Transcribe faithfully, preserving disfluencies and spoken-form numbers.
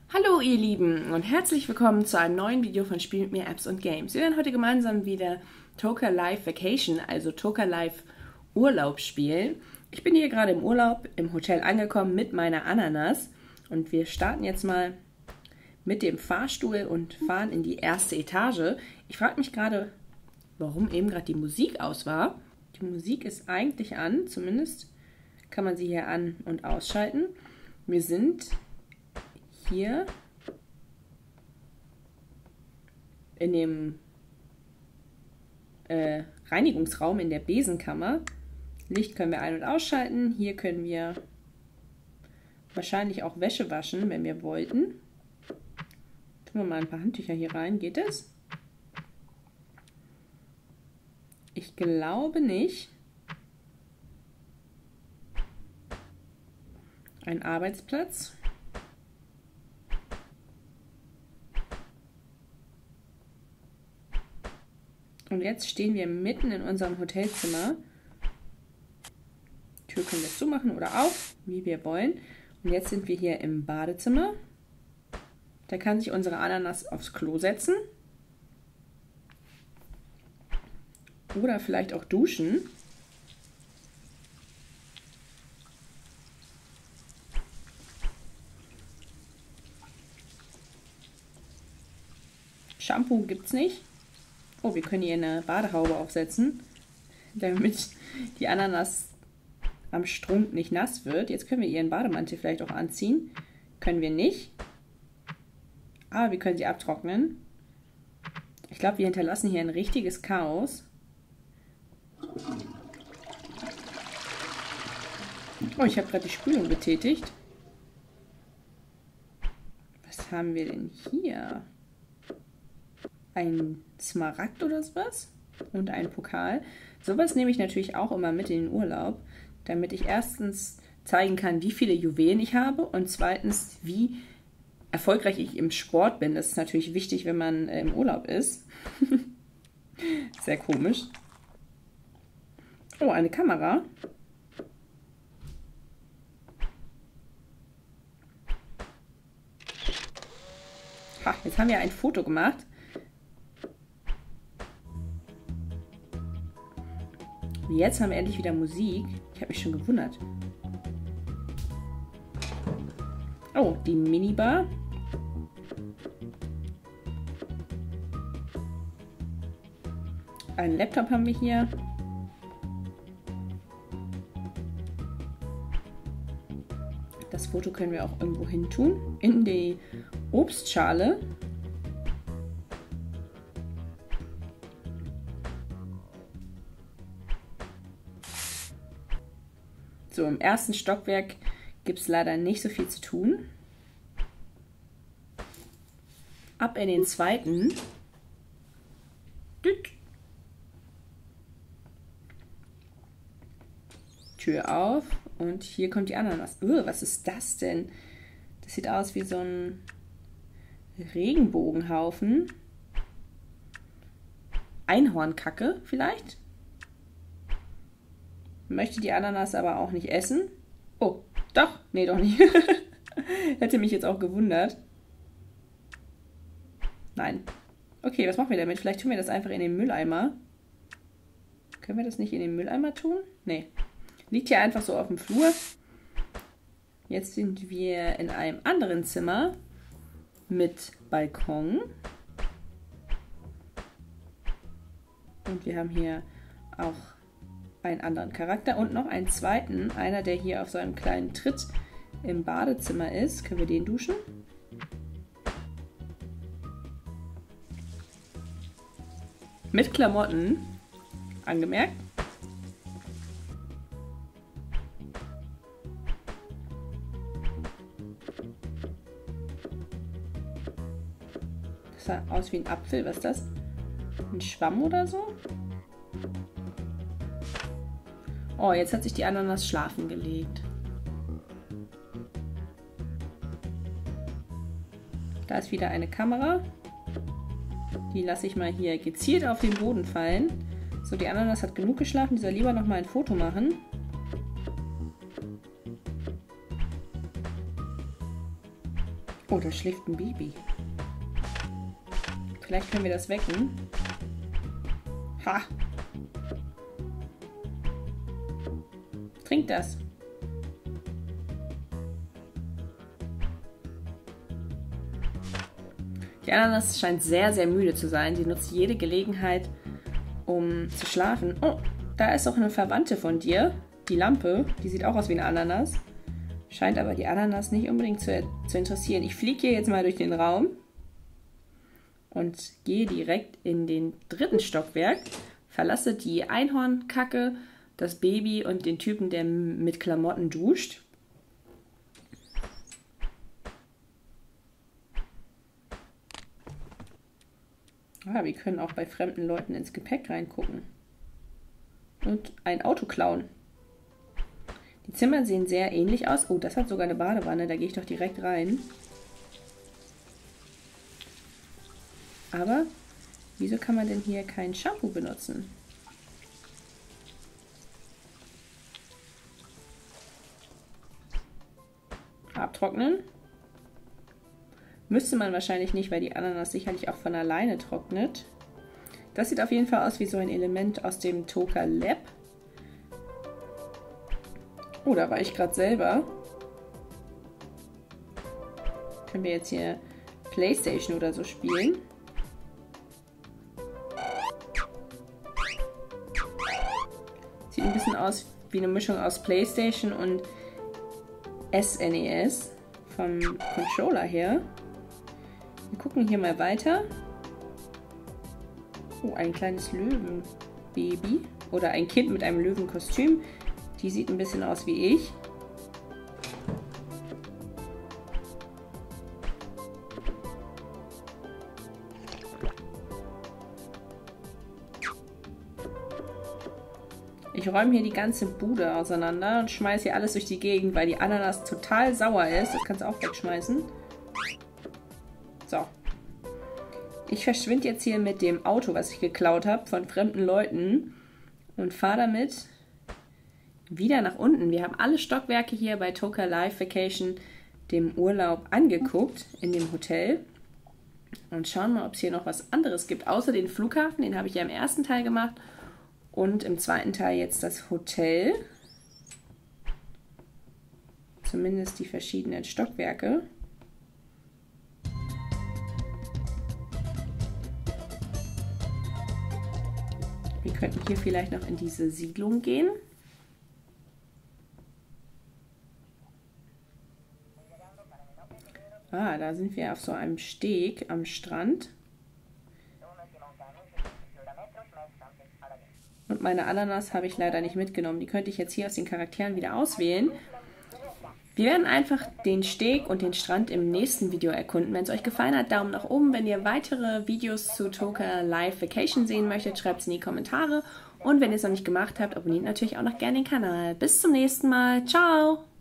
Hallo ihr Lieben und herzlich willkommen zu einem neuen Video von Spiel mit mir Apps und Games. Wir werden heute gemeinsam wieder Toca Life Vacation, also Toca Life Urlaub spielen. Ich bin hier gerade im Urlaub im Hotel angekommen mit meiner Ananas und wir starten jetzt mal mit dem Fahrstuhl und fahren in die erste Etage. Ich frage mich gerade, warum eben gerade die Musik aus war. Die Musik ist eigentlich an, zumindest kann man sie hier an- und ausschalten. Wir sind hier in dem äh, Reinigungsraum in der Besenkammer. Licht können wir ein- und ausschalten. Hier können wir wahrscheinlich auch Wäsche waschen, wenn wir wollten. Tun wir mal ein paar Handtücher hier rein. Geht das? Ich glaube nicht. Ein Arbeitsplatz. Und jetzt stehen wir mitten in unserem Hotelzimmer. Die Tür können wir zumachen oder auf, wie wir wollen. Und jetzt sind wir hier im Badezimmer. Da kann sich unsere Ananas aufs Klo setzen. Oder vielleicht auch duschen. Shampoo gibt's nicht. Oh, wir können hier eine Badehaube aufsetzen, damit die Ananas am Strunk nicht nass wird. Jetzt können wir ihren Bademantel vielleicht auch anziehen. Können wir nicht. Aber wir können sie abtrocknen. Ich glaube, wir hinterlassen hier ein richtiges Chaos. Oh, ich habe gerade die Spülung betätigt. Was haben wir denn hier? Ein Smaragd oder sowas und ein Pokal. Sowas nehme ich natürlich auch immer mit in den Urlaub, damit ich erstens zeigen kann, wie viele Juwelen ich habe und zweitens, wie erfolgreich ich im Sport bin. Das ist natürlich wichtig, wenn man im Urlaub ist. Sehr komisch. Oh, eine Kamera. Ha, jetzt haben wir ein Foto gemacht. Jetzt haben wir endlich wieder Musik. Ich habe mich schon gewundert. Oh, die Minibar. Einen Laptop haben wir hier. Das Foto können wir auch irgendwo hin tun. In die Obstschale. So, im ersten Stockwerk gibt es leider nicht so viel zu tun. Ab in den zweiten. Tür auf und hier kommt die Ananas. Uh, was ist das denn? Das sieht aus wie so ein Regenbogenhaufen. Einhornkacke vielleicht? Möchte die Ananas aber auch nicht essen. Oh, doch. Nee, doch nicht. Hätte mich jetzt auch gewundert. Nein. Okay, was machen wir damit? Vielleicht tun wir das einfach in den Mülleimer. Können wir das nicht in den Mülleimer tun? Nee. Liegt hier einfach so auf dem Flur. Jetzt sind wir in einem anderen Zimmer mit Balkon. Und wir haben hier auch einen anderen Charakter und noch einen zweiten, einer, der hier auf so einem kleinen Tritt im Badezimmer ist. Können wir den duschen? Mit Klamotten, angemerkt. Das sah aus wie ein Apfel, was ist das? Ein Schwamm oder so? Oh, jetzt hat sich die Ananas schlafen gelegt. Da ist wieder eine Kamera. Die lasse ich mal hier gezielt auf den Boden fallen. So, die Ananas hat genug geschlafen. Die soll lieber noch mal ein Foto machen. Oh, da schläft ein Baby. Vielleicht können wir das wecken. Ha! Trink das. Die Ananas scheint sehr, sehr müde zu sein. Sie nutzt jede Gelegenheit, um zu schlafen. Oh, da ist auch eine Verwandte von dir. Die Lampe, die sieht auch aus wie eine Ananas. Scheint aber die Ananas nicht unbedingt zu, zu interessieren. Ich fliege hier jetzt mal durch den Raum und gehe direkt in den dritten Stockwerk. Verlasse die Einhornkacke, das Baby und den Typen, der mit Klamotten duscht. Ah, wir können auch bei fremden Leuten ins Gepäck reingucken. Und ein Auto klauen. Die Zimmer sehen sehr ähnlich aus. Oh, das hat sogar eine Badewanne, da gehe ich doch direkt rein. Aber wieso kann man denn hier kein Shampoo benutzen? Abtrocknen. Müsste man wahrscheinlich nicht, weil die Ananas sicherlich auch von alleine trocknet. Das sieht auf jeden Fall aus wie so ein Element aus dem Toca Lab. Oh, da war ich gerade selber. Können wir jetzt hier PlayStation oder so spielen? Sieht ein bisschen aus wie eine Mischung aus PlayStation und S N E S vom Controller her. Wir gucken hier mal weiter. Oh, ein kleines Löwenbaby. Oder ein Kind mit einem Löwenkostüm. Die sieht ein bisschen aus wie ich. Ich räume hier die ganze Bude auseinander und schmeiße hier alles durch die Gegend, weil die Ananas total sauer ist. Das kannst du auch wegschmeißen. So. Ich verschwinde jetzt hier mit dem Auto, was ich geklaut habe, von fremden Leuten und fahre damit wieder nach unten. Wir haben alle Stockwerke hier bei Toca Life Vacation, dem Urlaub, angeguckt in dem Hotel und schauen mal, ob es hier noch was anderes gibt, außer den Flughafen. Den habe ich ja im ersten Teil gemacht und im zweiten Teil jetzt das Hotel. Zumindest die verschiedenen Stockwerke. Wir könnten hier vielleicht noch in diese Siedlung gehen. Ah, da sind wir auf so einem Steg am Strand. Und meine Ananas habe ich leider nicht mitgenommen. Die könnte ich jetzt hier aus den Charakteren wieder auswählen. Wir werden einfach den Steg und den Strand im nächsten Video erkunden. Wenn es euch gefallen hat, Daumen nach oben. Wenn ihr weitere Videos zu Toca Life Vacation sehen möchtet, schreibt es in die Kommentare. Und wenn ihr es noch nicht gemacht habt, abonniert natürlich auch noch gerne den Kanal. Bis zum nächsten Mal. Ciao!